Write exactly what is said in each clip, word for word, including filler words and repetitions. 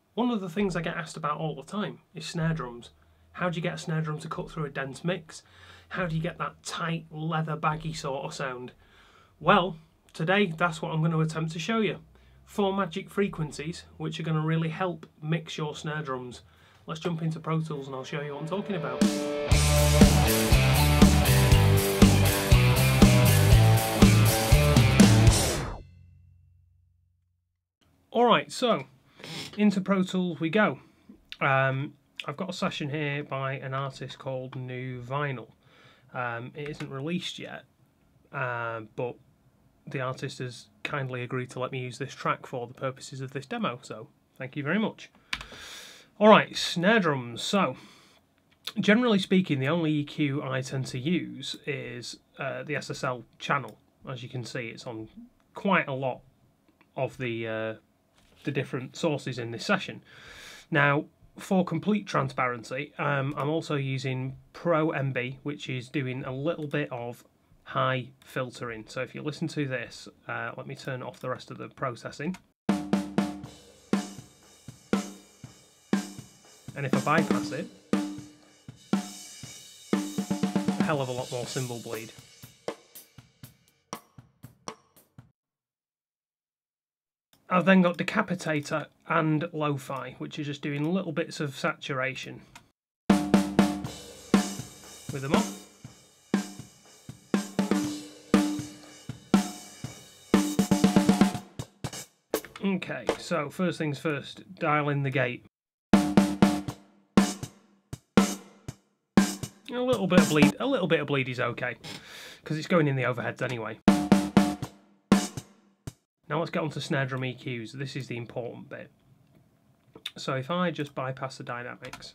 One of the things I get asked about all the time is snare drums. How do you get a snare drum to cut through a dense mix? How do you get that tight, leather, baggy sort of sound? Well, today that's what I'm going to attempt to show you. Four magic frequencies which are going to really help mix your snare drums. Let's jump into Pro Tools and I'll show you what I'm talking about. Alright, so into Pro Tools we go. Um, I've got a session here by an artist called New Vinyl. Um, it isn't released yet, uh, but the artist has kindly agreed to let me use this track for the purposes of this demo, so thank you very much. Alright, snare drums. So, generally speaking, the only E Q I tend to use is uh, the S S L channel. As you can see, it's on quite a lot of the, uh, the different sources in this session. Now, for complete transparency, um, I'm also using Pro M B, which is doing a little bit of high filtering. So if you listen to this, uh, let me turn off the rest of the processing. And if I bypass it, a hell of a lot more cymbal bleed. I've then got Decapitator and Lo-Fi, which is just doing little bits of saturation. With them on. Okay, so first things first, dial in the gate. A little bit of bleed, a little bit of bleed is okay, because it's going in the overheads anyway. Now let's get on to snare drum E Qs. This is the important bit. So if I just bypass the dynamics.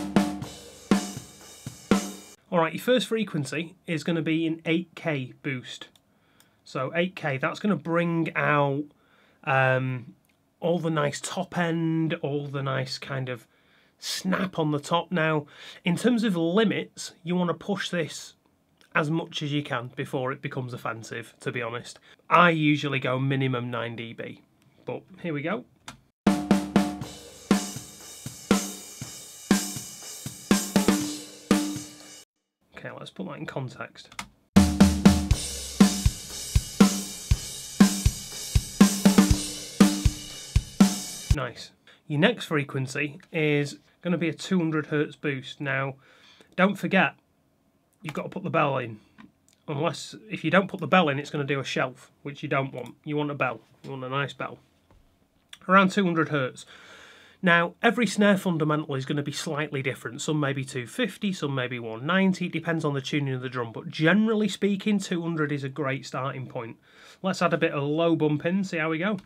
Alright, your first frequency is going to be an eight K boost. So eight K, that's going to bring out um, all the nice top end, all the nice kind of snap on the top. Now, in terms of limits, you want to push this as much as you can before it becomes offensive, to be honest. I usually go minimum nine D B, but here we go. Okay, let's put that in context. Nice. Your next frequency is going to be a two hundred hertz boost. Now, don't forget, you've got to put the bell in. Unless, if you don't put the bell in, it's going to do a shelf, which you don't want. You want a bell. You want a nice bell. Around two hundred hertz. Now, every snare fundamental is going to be slightly different. Some may be two fifty, some may be one ninety. It depends on the tuning of the drum. But generally speaking, two hundred is a great starting point. Let's add a bit of low bump in, see how we go.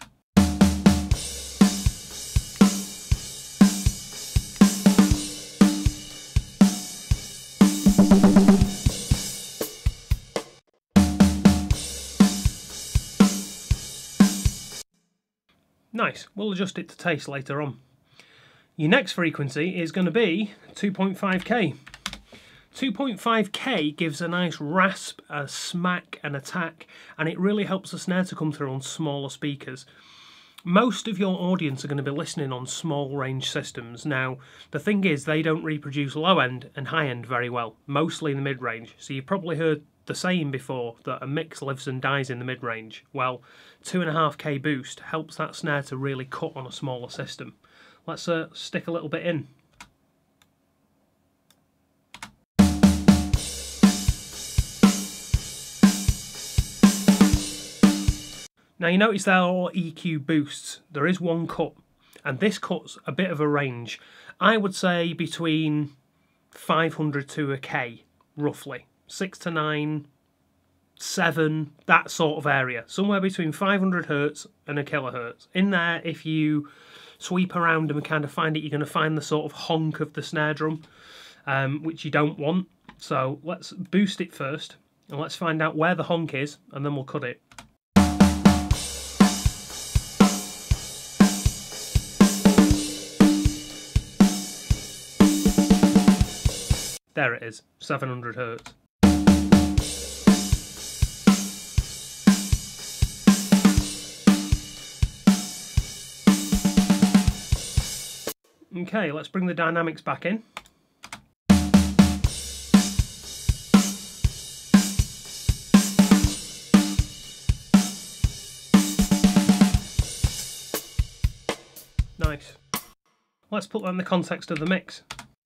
Nice, we'll adjust it to taste later on. Your next frequency is going to be two point five K. two point five K gives a nice rasp, a smack, an attack, and it really helps the snare to come through on smaller speakers. Most of your audience are going to be listening on small range systems. Now, the thing is, they don't reproduce low end and high end very well, mostly in the mid range. So you've probably heard the saying before that a mix lives and dies in the mid range. Well, two point five K boost helps that snare to really cut on a smaller system. Let's uh, stick a little bit in. Now you notice there are E Q boosts. There is one cut, and this cuts a bit of a range. I would say between five hundred to a K, roughly. six to nine, seven, that sort of area. Somewhere between five hundred hertz and a kilohertz. In there, if you sweep around them and kind of find it, you're going to find the sort of honk of the snare drum, um, which you don't want. So let's boost it first, and let's find out where the honk is, and then we'll cut it. There it is, seven hundred hertz. Okay, let's bring the dynamics back in. Nice. Let's put that in the context of the mix.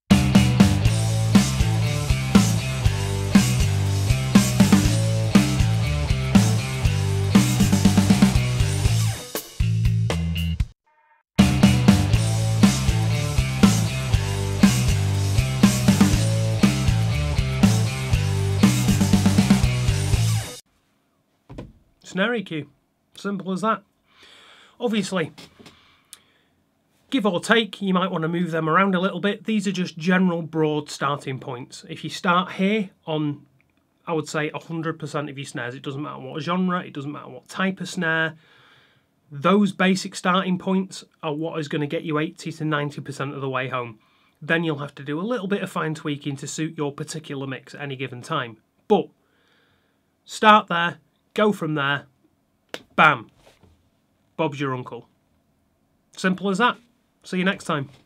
Snare E Q. Simple as that. Obviously, give or take, you might want to move them around a little bit. These are just general broad starting points. If you start here on, I would say, one hundred percent of your snares, it doesn't matter what genre, it doesn't matter what type of snare, those basic starting points are what is going to get you eighty to ninety percent of the way home. Then you'll have to do a little bit of fine tweaking to suit your particular mix at any given time. But start there, go from there, bam, Bob's your uncle. Simple as that. See you next time.